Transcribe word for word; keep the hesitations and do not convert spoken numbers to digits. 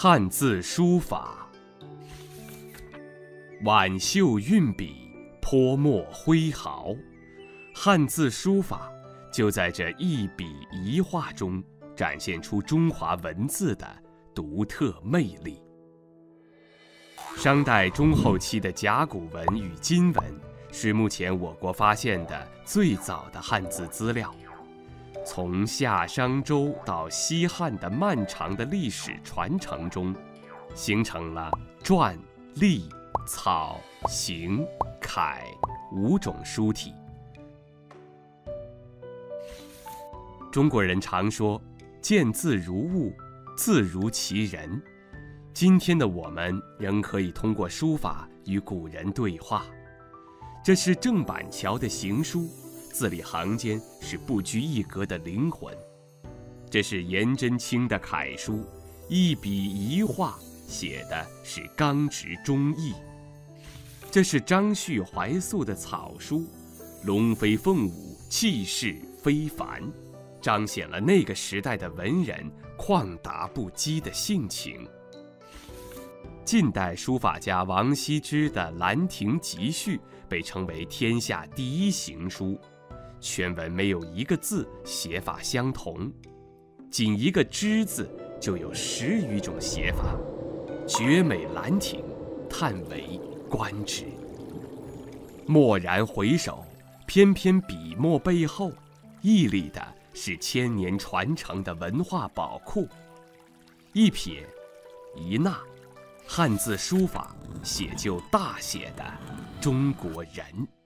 汉字书法，挽袖运笔，泼墨挥毫，汉字书法就在这一笔一画中展现出中华文字的独特魅力。商代中后期的甲骨文与金文是目前我国发现的最早的汉字资料。从夏商周到西汉的漫长的历史传承中，形成了篆、隶、草、行、楷五种书体。中国人常说见字如晤，字如其人。今天的我们仍可以通过书法与古人对话。这是郑板桥的行书，字里行间是不拘一格的灵魂。这是颜真卿的楷书，一笔一画写的是刚直忠义。这是张旭怀素的草书，龙飞凤舞，气势非凡，彰显了那个时代的文人旷达不羁的性情。近代书法家王羲之的《兰亭集序》被称为天下第一行书，全文没有一个字写法相同，仅一个之字就有十余种写法，绝美兰亭，叹为观止。蓦然回首，偏偏笔墨背后屹立的是千年传承的文化宝库。一撇一捺，汉字书法写就大写的中国人。